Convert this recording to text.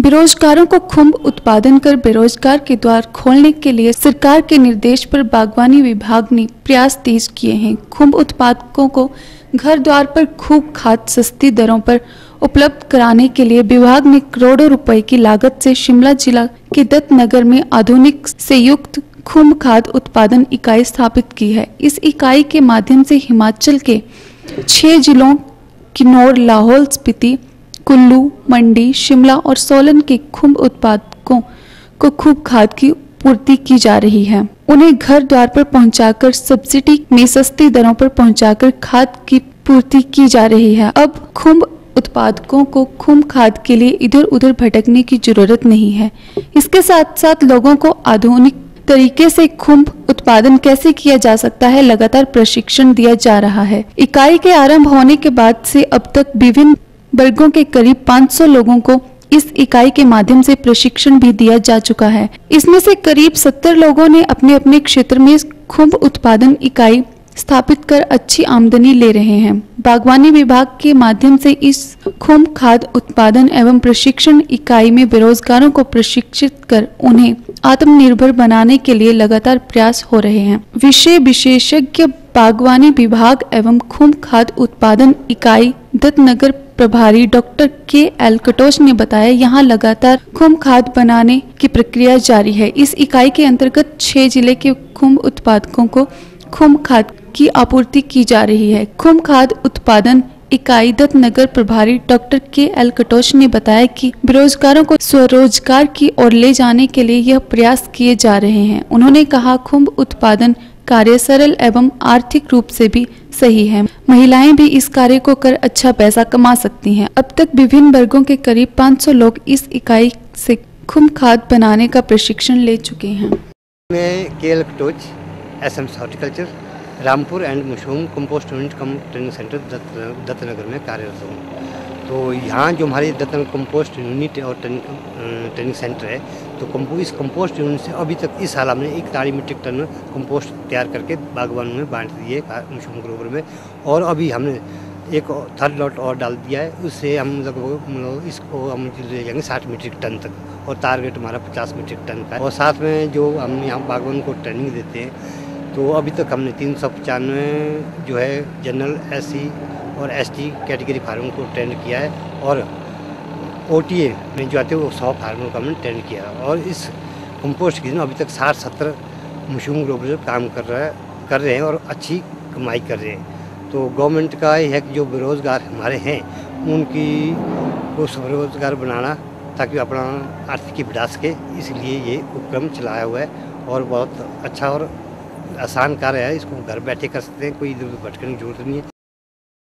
बेरोजगारों को खुम्ब उत्पादन कर बेरोजगार के द्वार खोलने के लिए सरकार के निर्देश पर बागवानी विभाग ने प्रयास तेज किए हैं। खुम्ब उत्पादकों को घर द्वार पर खूब खाद सस्ती दरों पर उपलब्ध कराने के लिए विभाग ने करोड़ों रुपए की लागत से शिमला जिला के दत्तनगर में आधुनिक से युक्त खुम्ब खाद उत्पादन इकाई स्थापित की है। इस इकाई के माध्यम से हिमाचल के 6 जिलों किन्नौर, लाहौल स्पीति, कुल्लू, मंडी, शिमला और सोलन के खुम्ब उत्पादकों को खूब खाद की पूर्ति की जा रही है। उन्हें घर द्वार पर पहुंचाकर सब्सिडी में सस्ती दरों पर पहुंचाकर खाद की पूर्ति की जा रही है। अब खुम्ब उत्पादकों को खुम्ब खाद के लिए इधर उधर भटकने की जरूरत नहीं है। इसके साथ साथ लोगों को आधुनिक तरीके से खुम्ब उत्पादन कैसे किया जा सकता है, लगातार प्रशिक्षण दिया जा रहा है। इकाई के आरंभ होने के बाद से अब तक विभिन्न वर्गों के करीब 500 लोगों को इस इकाई के माध्यम से प्रशिक्षण भी दिया जा चुका है। इसमें से करीब 70 लोगों ने अपने अपने क्षेत्र में खुम्ब उत्पादन इकाई स्थापित कर अच्छी आमदनी ले रहे हैं। बागवानी विभाग के माध्यम से इस खुम्ब खाद उत्पादन एवं प्रशिक्षण इकाई में बेरोजगारों को प्रशिक्षित कर उन्हें आत्मनिर्भर बनाने के लिए लगातार प्रयास हो रहे हैं। विषय विशेषज्ञ बागवानी विभाग एवं खुम्ब खाद उत्पादन इकाई दत्तनगर प्रभारी डॉक्टर के.एल. कटोच ने बताया, यहाँ लगातार खुम्ब खाद बनाने की प्रक्रिया जारी है। इस इकाई के अंतर्गत 6 जिले के खुम्ब उत्पादकों को खुम्ब खाद की आपूर्ति की जा रही है। खुम्ब खाद उत्पादन इकाई दत्तनगर प्रभारी डॉक्टर के.एल. कटोच ने बताया कि बेरोजगारों को स्वरोजगार की ओर ले जाने के लिए यह प्रयास किए जा रहे हैं। उन्होंने कहा, खुम्ब उत्पादन कार्य सरल एवं आर्थिक रूप से भी सही है। महिलाएं भी इस कार्य को कर अच्छा पैसा कमा सकती हैं। अब तक विभिन्न वर्गों के करीब 500 लोग इस इकाई से खुम्ब खाद बनाने का प्रशिक्षण ले चुके हैं। मैं K L. Katoch, SMC horticulture, Rampur and mushroom compost unit cum training centre Dattnagar में कार्यरत हूँ। तो यहाँ जो हमारे दत्तनगर कंपोस्ट यूनिट और ट्रेनिंग सेंटर है, तो इस कंपोस्ट यूनिट से अभी तक इस साल हमने 41 मीट्रिक टन कंपोस्ट तैयार करके बागवानों में बांट दिए मशरूम ग्रोवर में, और अभी हमने एक थर्ड लॉट और डाल दिया है। उससे हम लगभग इसको हम ले जाएंगे 60 मीट्रिक टन तक, और टारगेट हमारा 50 मीट्रिक टन का है। और साथ में जो हम यहाँ बागवान को ट्रेनिंग देते हैं, तो अभी तक हमने 395 जो है जनरल, SC और ST कैटेगरी फार्मर को ट्रेन किया है, और OTA में जो आते हैं वो 100 फार्मर को हमने ट्रेन किया है। और इस कंपोस्ट की अभी तक 60-70 मशरूम ग्रोवर काम कर रहे हैं और अच्छी कमाई कर रहे हैं। तो गवर्नमेंट का ये है कि जो बेरोज़गार हमारे हैं उनकी को स्वरोजगार बनाना, ताकि अपना आर्थिकी बढ़ा सके, इसलिए ये उपक्रम चलाया हुआ है। और बहुत अच्छा और आसान कार्य है। इसको घर बैठे कर सकते हैं, कोई इधर उधर भटकने की जरूरत नहीं है।